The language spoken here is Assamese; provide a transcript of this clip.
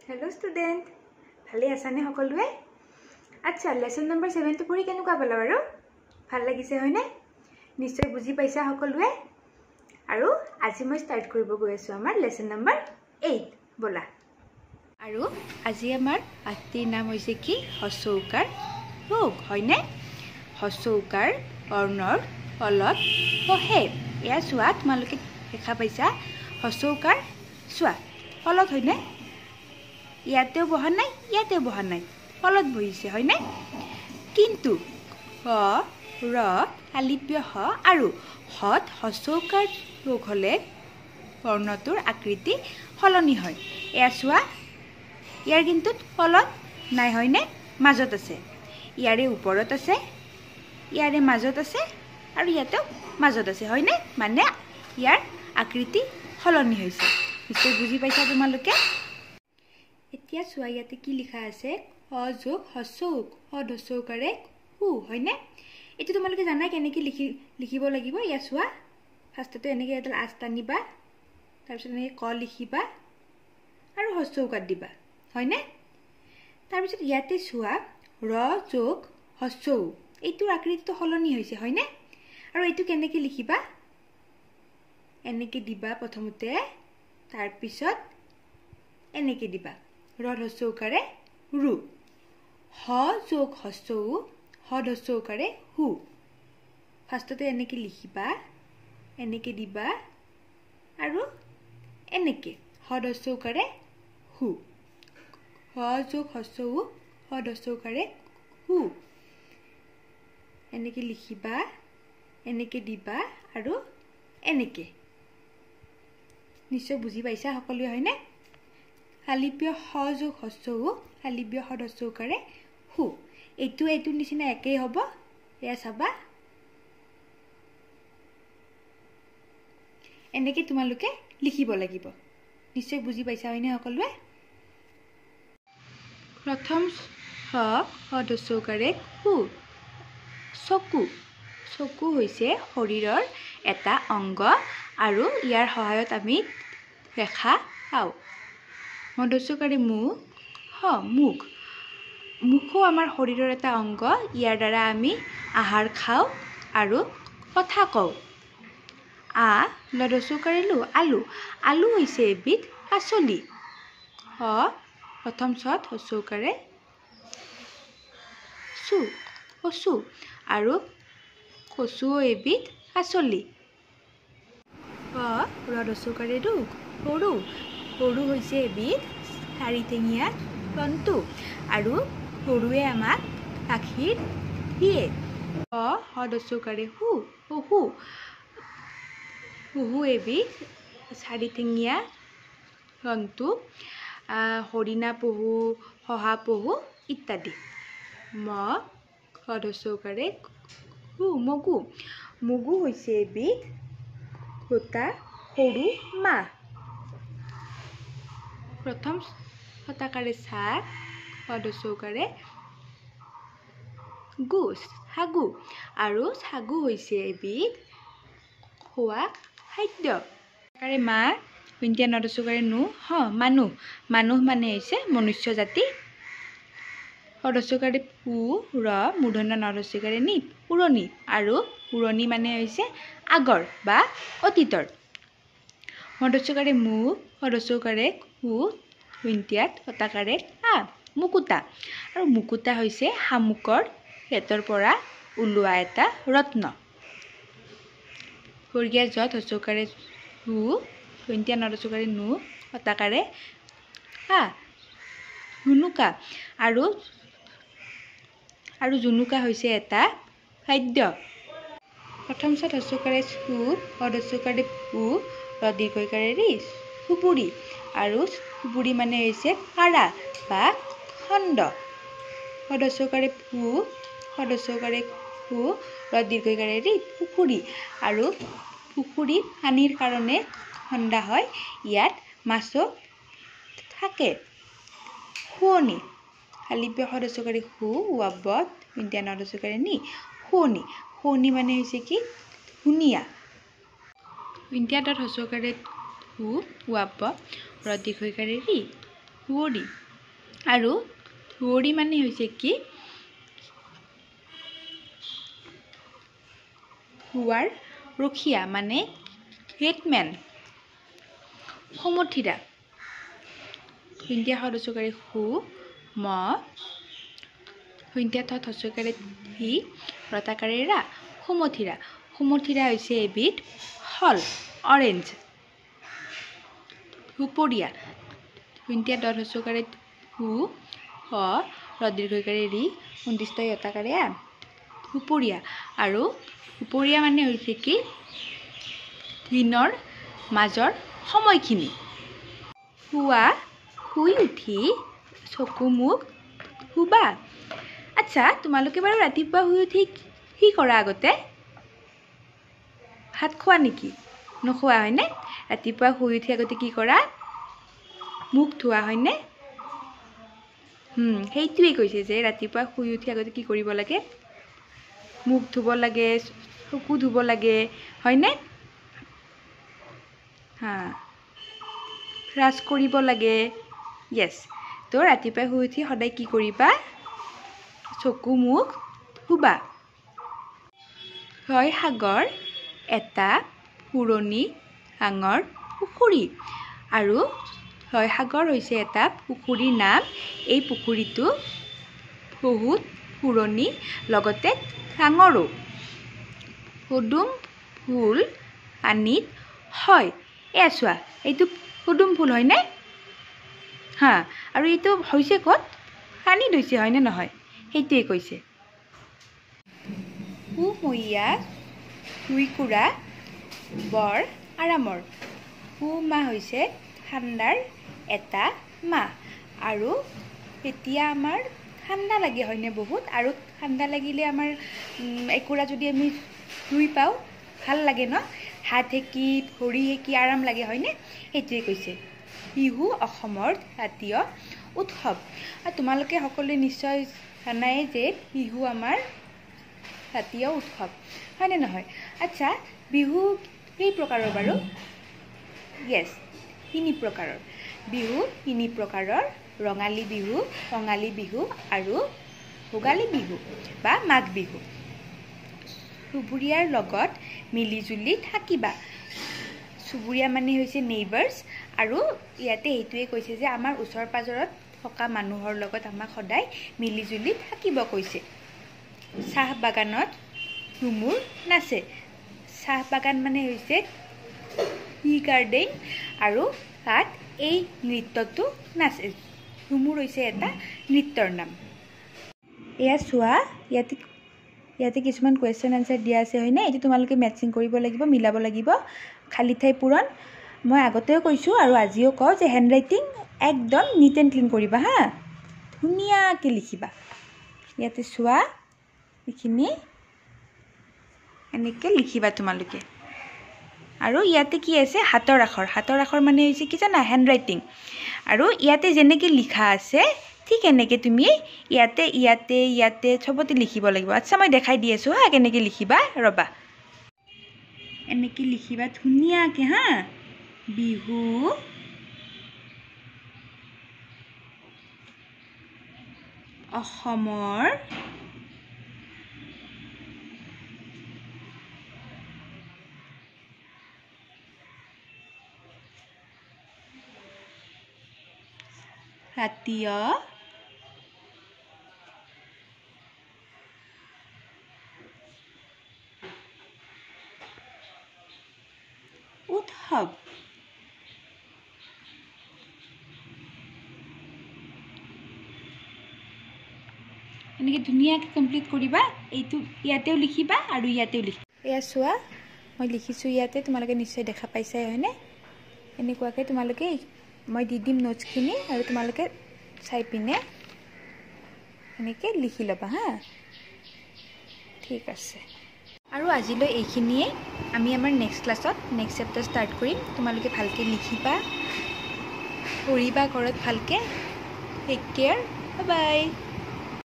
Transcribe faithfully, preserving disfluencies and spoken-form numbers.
हेलो स्टूडेंट भाले आसाने सकलोए अच्छा लेसन नम्बर सेवन तो पढ़ी केनेकुवा पाला बारू ভাল লাগিছে হয়নে निश्चय बुझी पाइसा सकलोए आरो আজি মই स्टार्ट কৰিব গৈ আছো আমাৰ लेसन नम्बर एट बोला आरो আজি আমাৰ পাঠটিৰ নাম হৈছে কি হস্যৌকাৰ ৰোগ হয়নে হস্যৌকাৰ অৰ্ণৰ ফলত বহে এয়া চোৱা তোমালোকে দেখা পাইছা হস্যৌকাৰ চোৱা ফলত হয়নে ইয়াতেও বহা নাই ইয়াতেও বহা নাই ফলত বহিছে হয়নে কিন্তু হ ৰ আলিপ্য হ আৰু হত হস্যৌকাৰ ৰোগ হলে বৰ্ণটোৰ আকৃতি সলনি হয় এয়া চোৱা ইয়াৰ কিন্তু ফলত নাই হয়নে মাজত আছে ইয়াৰে ওপৰত আছে ইয়াৰে মাজত আছে আৰু ইয়াতেও মাজত আছে হয়নে মানে ইয়াৰ আকৃতি সলনি হৈছে নিশ্চয় বুজি পাইছা তোমালোকে এতিয়া চোৱা ইয়াতে কি লিখা আছে অ যোগ হস্যৌক হদ হস্যৌকাৰে হু হয়নে এটো তোমালোকে জানা কেনেকৈ লিখি লিখিব লাগিব ইয়া চোৱা ফাৰ্ষ্টতে এনেকৈ এডাল আঁচ টানিবা তাৰপিছত এনেকৈ ক লিখিবা আৰু হস্যৌকাৰ দিবা হয়নে তাৰপিছত ইয়াতে চোৱা ৰ যোগ হস্যৌ এইটোৰ আকৃতিটো সলনি হৈছে হয়নে আৰু এইটো কেনেকৈ লিখিবা এনেকৈ দিবা প্ৰথমতে তাৰপিছত এনেকৈ দিবা ৰ হস্যৌকাৰে ৰু হ যোগ হস্যৌ হদ হস্যৌকাৰে হু ফাৰ্ষ্টতে এনেকৈ লিখিবা এনেকৈ দিবা আৰু এনেকৈ হদ হস্যৌকাৰে হু হ যোগ হস্যৌ হদ হস্যৌকাৰে হু এনেকৈ লিখিবা এনেকৈ দিবা আৰু এনেকৈ নিশ্চয় বুজি পাইছা সকলোৱে হয়নে আলিপ্য হ যোগ হস্যৌ আলিপ্য হদ হস্যৌকাৰে হু এইটো এইটোৰ নিচিনা একেই হ'ব এয়া চাবা এনেকৈ তোমালোকে লিখিব লাগিব নিশ্চয় বুজি পাইছা হয়নে সকলোৱে প্ৰথম হ হদ হস্যৌকাৰে হু চকু চকু হৈছে শৰীৰৰ এটা অংগ আৰু ইয়াৰ সহায়ত আমি দেখা পাওঁ মদ হস্যৌকাৰে মুখ হ মুখ মুখো আমাৰ শৰীৰৰ এটা অংগ ইয়াৰ দ্বাৰা আমি আহাৰ খাওঁ আৰু কথা কওঁ আ লদ হস্যৌকাৰে লু আলু আলু হৈছে এবিধ পাচলি হ প্ৰথম চত হস্যৌকাৰে চু কচু আৰু কচুও এবিধ পাচলি হ ৰদ হস্যৌকাৰে ৰু গৰু গৰু হৈছে এবিধ চাৰিঠেঙীয়া জন্তু আৰু গৰুৱে আমাক গাখীৰ দিয়ে অ হদ হস্যৌকাৰে হু পহু পহু এবিধ চাৰিঠেঙীয়া জন্তু হৰিণা পহু শহাপহু ইত্যাদি ম হদ হস্যৌকাৰে হু মগু মগু হৈছে এবিধ গোটা সৰু মাহ প্ৰথম শতাকাৰে চা হদ হস্যৌকাৰে গু ছাগু আৰু ছাগু হৈছে এবিধ খোৱা খাদ্য শতাকাৰে মা ইণ্ডিয়ান হদ হস্যৌকাৰে নু হ মানুহ মানুহ মানে হৈছে মনুষ্য জাতি হদ হস্যৌকাৰে পু ৰ মূৰ্ধন্য হদ হস্যৌকাৰে নি পুৰণি আৰু পুৰণি মানে হৈছে আগৰ বা অতীতৰ হদ হস্যৌকাৰে মু হদ হস্যৌকাৰে হু ইণ্ডিয়াত শতাকাৰে আ মুকুতা আৰু মুকুতা হৈছে শামুকৰ পেটৰ পৰা ওলোৱা এটা ৰত্ন বৰ্গীয়া যত হস্যৌকাৰে হু ইণ্ডিয়ান হদ হস্যৌকাৰে নু শতাকাৰে আ জুনুকা আৰু আৰু জুনুকা হৈছে এটা খাদ্য প্ৰথম চত হস্যৌকাৰে চু হদ হস্যৌকাৰে পু ৰ দীৰ্ঘইকাৰে ৰি চুবুৰী আৰু চুবুৰী মানে হৈছে পাৰা বা খণ্ড হদ হস্যৌকাৰে পু হদ হস্যৌকাৰে পু ৰ দীৰ্ঘইকাৰে ৰি পুখুৰী আৰু পুখুৰীত পানীৰ কাৰণে খন্দা হয় ইয়াত মাছো থাকে শুৱনি আলিপ্য হদ হস্যৌকাৰে হু ৱাবত ইণ্ডিয়ান হদ হস্যৌকাৰে নি শুৱনি শুৱনি মানে হৈছে কি ধুনীয়া ইণ্ডিয়ান হদ হস্যৌকাৰে হু ৱাব ৰ দীৰ্ঘইকাৰে ৰি শুৱৰি আৰু শুৱৰি মানে হৈছে কি শুৱাৰ ৰখীয়া মানে গেটমেন সমথিৰা সন্ধিয়া সদস্যকাৰী সু ম সন্ধিয়া থ থস্যকাৰী হি ৰতাকাৰী ৰা সমথিৰা সমথিৰা হৈছে এবিধ ফল অৰেঞ্জ সুপৰীয়া সন্ধিয়া দ থস্যকাৰী হু হ ৰদীৰ্ঘকাৰী ৰি উন্দিষ্ট যতাকাৰী আ সুপৰীয়া আৰু সুপৰীয়া মানে হৈছে কি দিনৰ মাজৰ সময়খিনি শুৱা শুই উঠি চকু মুখ শুবা আচ্ছা তোমালোকে বাৰু ৰাতিপুৱা শুই উঠি কি কৰা আগতে ভাত খোৱা নেকি নোখোৱা হয়নে ৰাতিপুৱা শুই উঠি আগতে কি কৰা মুখ ধোৱা হয়নে হুম সেইটোৱেই কৈছে যে ৰাতিপুৱা শুই উঠি আগতে কি কৰিব লাগে মুখ ধুব লাগে চকু ধুব লাগে হয়নে হা ব্ৰাছ কৰিব লাগে ইয়েছ তো ৰাতিপুৱা শুই উঠি সদায় কি কৰিবা চকু মুখ ধুবা জয়সাগৰ এটা পুৰণি ডাঙৰ পুখুৰী আৰু জয়সাগৰ হৈছে এটা পুখুৰীৰ নাম এই পুখুৰীটো বহুত পুৰণি লগতে ডাঙৰো পদুম ফুল পানীত হয় এয়া চোৱা এইটো পদুম ফুল হয়নে হা আৰু এইটো হৈছে ক'ত পানীত হৈছে হয়নে নহয় সেইটোৱে কৈছে সুমহীয়া চুইকুৰা বৰ আৰামৰ সু মাহ হৈছে ঠাণ্ডাৰ এটা মাহ আৰু এতিয়া আমাৰ ঠাণ্ডা লাগে হয়নে বহুত আৰু ঠাণ্ডা লাগিলে আমাৰ একুৰা যদি আমি শুই পাওঁ ভাল লাগে ন হাত হেঁকি ভৰি হেঁকি আৰাম লাগে হয়নে সেইটোৱে কৈছে বিহু অসমৰ জাতীয় উৎসৱ আৰু তোমালোকে সকলোৱে নিশ্চয় জানাই যে বিহু আমাৰ জাতীয় উৎসৱ হয়নে নহয় আচ্ছা বিহু কেই প্ৰকাৰৰ বাৰু ইয়েছ তিনি প্ৰকাৰৰ বিহু তিনি প্ৰকাৰৰ ৰঙালী বিহু কঙালী বিহু আৰু ভোগালী বিহু বা মাঘ বিহু চুবুৰীয়াৰ লগত মিলিজুলি থাকিবা চুবুৰীয়া মানে হৈছে নেইবাৰ্ছ আৰু ইয়াতে এইটোৱে কৈছে যে আমাৰ ওচৰ পাজৰত থকা মানুহৰ লগত আমাক সদায় মিলিজুলি থাকিব কৈছে চাহ বাগানত ঝুমুৰ নাচে চাহ বাগান মানে হৈছে টি গাৰ্ডেন আৰু তাত এই নৃত্যটো নাচে ঝুমুৰ হৈছে এটা নৃত্যৰ নাম এয়া চোৱা ইয়াতে ইয়াতে কিছুমান কুৱেশ্যন আনচাৰ দিয়া আছে হয়নে এইটো তোমালোকে মেটচিং কৰিব লাগিব মিলাব লাগিব খালী ঠাই পূৰণ মই আগতেও কৈছোঁ আৰু আজিও কওঁ যে হেণ্ড ৰাইটিং একদম নিট এণ্ড ক্লিন কৰিবা হা ধুনীয়াকৈ লিখিবা ইয়াতে চোৱা এইখিনি এনেকৈ লিখিবা তোমালোকে আৰু ইয়াতে কি আছে হাতৰ আখৰ হাতৰ আখৰ মানে হৈছে কি জানা হেণ্ড ৰাইটিং আৰু ইয়াতে যেনেকৈ লিখা আছে ঠিক এনেকৈ তুমি ইয়াতে ইয়াতে ইয়াতে চবতে লিখিব লাগিব আচ্ছা মই দেখাই দি আছোঁ হা কেনেকৈ লিখিবা ৰ'বা এনেকৈ লিখিবা ধুনীয়াকৈ হা বিহু অসমৰ জাতীয় উৎসৱ এনেকৈ ধুনীয়াকৈ কমপ্লিট কৰিবা এইটো ইয়াতেও লিখিবা আৰু ইয়াতেও লিখিবা এয়া চোৱা মই লিখিছোঁ ইয়াতে তোমালোকে নিশ্চয় দেখা পাইছাই হয়নে এনেকুৱাকৈ তোমালোকে মই দি দিম নোটছখিনি আৰু তোমালোকে চাই পিনে এনেকৈ লিখি ল'বা হা ঠিক আছে আৰু আজিলৈ এইখিনিয়ে আমি আমাৰ নেক্সট ক্লাছত নেক্সট চেপ্টাৰ ষ্টাৰ্ট কৰিম তোমালোকে ভালকৈ লিখিবা পঢ়িবা ঘৰত ভালকৈ টেক কেয়াৰ বাই বাই